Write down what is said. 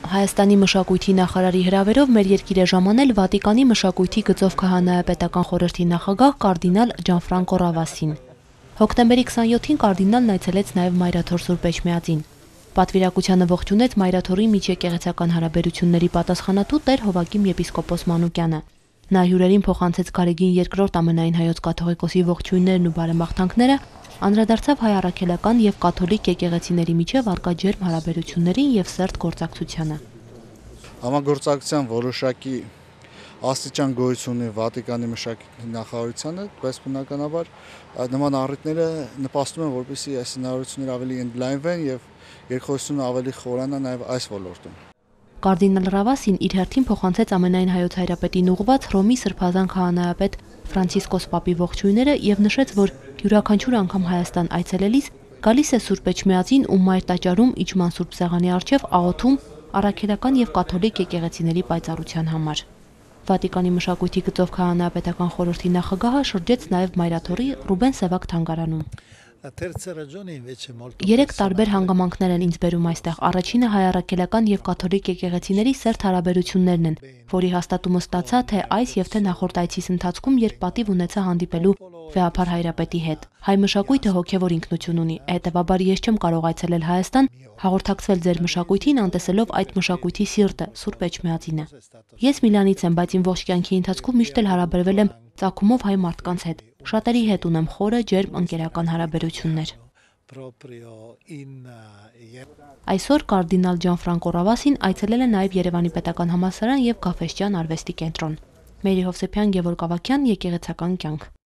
Հայաստանի մշակույթի նախարարի հրավերով մեր երկիր է ժամանել Վատիկանի մշակույթի գծով քահանայապետական խորհրդի նախագահ կարդինալ Ջանֆրանկո Ռավասին։ Հոկտեմբերի 27-ին կարդինալն այցելեց նաև Մայրաթոր Սուրբ Էջմիածին։ Պատվիրակությանը ողջունեց Մայրաթորի միջեկեղեցական հարաբերությունների պատասխանատու Տեր Հովակիմ եպիսկոպոս Մանուկյանը։ Նա հյուրերին փոխանցեց Գարեգին II ամենայն հայոց կաթողիկոսի ողջույններն ու բարեմաղթանքները, անդրադարձավ հայ առաքելական եւ կաթոլիկ եկեղեցիների միջև առկա ջերմ հարաբերություններին եւ սերտ գործակցությանը։ Համագործակցության որոշակի աստիճան գոյություն ունի Վատիկանի մշակույթի նախարարությանը, բայց բնականաբար նման առիթները նպաստում են, որպեսզի այս հնարավորությունները ավելի ընդլայնվեն եւ երկխոսությունը ավելի խորանա նաեւ այս ոլորտում։ Կարդինալ Ռավասին իր հերթին փոխանցեց ամենայն հայոց հայրապետին ուղղված Հռոմի Սրբազան քահանայապետ Ֆրանցիսկոս Պապի ողջույնները եւ նշեց, որ յուրաքանչյուր անգամ Հայաստան այցելելիս գալիս է Սուրբ Էջմիածին ու մայր տաճարում իջման Սուրբ Սեղանի առջև աղոթում առաքելական եւ կաթոլիկ եկեղեցիների պայծառության համար։ Վատիկանի մշակույթի գծով քահանայապետական խորհրդի նախագահը շրջեց նաեւ Մայրաթորի Ռուբեն Սևակ թանգարանում։ Երեք տարբեր հանգամանքներ են ինձ բերում այստեղ։ Առաջինը հայ առաքելական եւ կաթոլիկ եկեղեցիների սերտ հարաբերություններն են, որի հաստատումը ստացա թե այս եւ թե նախորդ այցիս ընթացքում, երբ պատիվ ունեցա հանդիպելու վեհափար հայրապետի հետ։ Հայ մշակույթը հոգեվոր ինքնություն ունի, հետեւաբար ես չեմ կարող այցելել Հայաստան, հաղորդակցվել ձեր մշակույթին, անտեսելով այդ մշակույթի սիրտը, Սուրբ Էջմիածինը։ Ես Միլանից եմ, բայց իմ ողջ կյանքի ընթացքում միշտ էլ հարաբերվել եմ ծագումով հայ մարդկանց հետ։ Շատերի հետ ունեմ խորը ջերմ ընկերական հարաբերություններ։ Այսօր կարդինալ Ջանֆրանկո Ռավասին այցելել է նաև Երևանի պետական համալսարան եւ Գաֆէսճեան արվեստի կենտրոն։ Մերի Հովսեփյան, Գևորգ Ավագյան, Եկեղեցական կյանք։